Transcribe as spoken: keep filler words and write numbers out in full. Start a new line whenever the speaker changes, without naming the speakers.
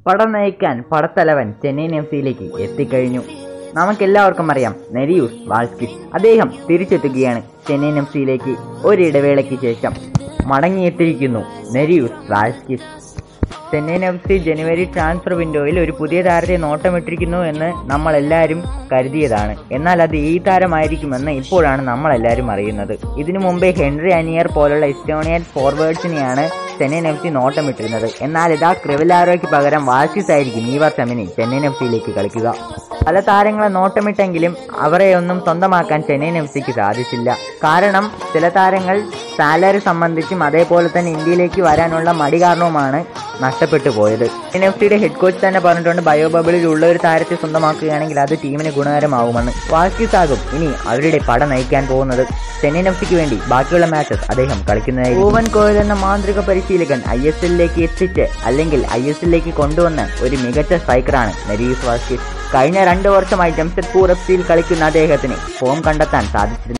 പടം നയിക്കാൻ പടത്തലവൻ ചെന്നൈയിൻ എഫ് സിയിലേക്ക് എത്തിക്കഴിഞ്ഞു. നമുക്കെല്ലാവർക്കും അറിയാം നെരിയൂസ് വാൽസ്കിസ്. അദ്ദേഹം തിരിച്ചെത്തുകയാണ് ചെന്നൈയിൻ എഫ് സിയിലേക്ക്. ഒരിടവേളയ്ക്ക് ശേഷം മടങ്ങിയെത്തിയിരിക്കുന്നു Nerijus Valskis. Chennaiyin F C ജനുവരി ട്രാൻസ്ഫർ വിൻഡോയിൽ ഒരു പുതിയ താരത്തെ നോട്ടമിട്ടിരിക്കുന്നു എന്ന് നമ്മളെല്ലാവരും കരുതിയതാണ്. എന്നാൽ അത് ഈ താരമായിരിക്കുമെന്ന് ഇപ്പോഴാണ് നമ്മളെല്ലാവരും അറിയുന്നത്. ഇതിനു മുമ്പേ ഹെൻറി അനിയർ പോലുള്ള എസ്റ്റോണിയൻ ഫോർവേഡ്സിനെയാണ് ചെന്നൈയിൻ എഫ് സി നോട്ടമിട്ടിരുന്നത്. എന്നാൽ ഇതാ ക്രിവലാരോയ്ക്ക് പകരം വാൽസ്കിസ് ആയിരിക്കും ഈ വർഷം ഇനി ചെന്നൈയിൻ എഫ് സിയിലേക്ക് കളിക്കുക. പല താരങ്ങളെ നോട്ടമിട്ടെങ്കിലും അവരെ ഒന്നും സ്വന്തമാക്കാൻ ചെന്നൈയിൻ എഫ് സിക്ക് സാധിച്ചില്ല. കാരണം ചില താരങ്ങൾ സാലറി സംബന്ധിച്ചും അതേപോലെ തന്നെ ഇന്ത്യയിലേക്ക് വരാനുള്ള മടി കാരണവുമാണ് നഷ്ടപ്പെട്ടു പോയത്. ചെന്നൈയിൻ എഫ് സിയുടെ ഹെഡ് കോച്ച് തന്നെ പറഞ്ഞിട്ടുണ്ട്, ബയോ ബബിളിൽ ഉള്ള ഒരു താരത്തെ സ്വന്തമാക്കുകയാണെങ്കിൽ അത് ടീമിന് ഗുണകരമാവുമെന്ന്. വാൽസ്കിസ് ആകും ഇനി അവരുടെ പട നയിക്കാൻ പോകുന്നത്. ചെന്നൈയിൻ എഫ് സിക്ക് വേണ്ടി ബാക്കിയുള്ള മാച്ചസ് അദ്ദേഹം കളിക്കുന്നതായിരിക്കും. ഓവൻ കോയൽ എന്ന മാന്ത്രിക പരിശീലകൻ ഐ എസ് എല്ലിലേക്ക് എത്തിച്ച് അല്ലെങ്കിൽ ഐ എസ് എല്ലിലേക്ക് കൊണ്ടുവന്ന ഒരു മികച്ച സ്ട്രൈക്കറാണ് നെരിയൂസ് വാൽസ്കിസ്. കഴിഞ്ഞ രണ്ടു വർഷമായി ജംഷഡ്പൂർ എഫ് സിയിൽ കളിക്കുന്ന അദ്ദേഹത്തിന് ഫോം കണ്ടെത്താൻ സാധിച്ചിരുന്നു.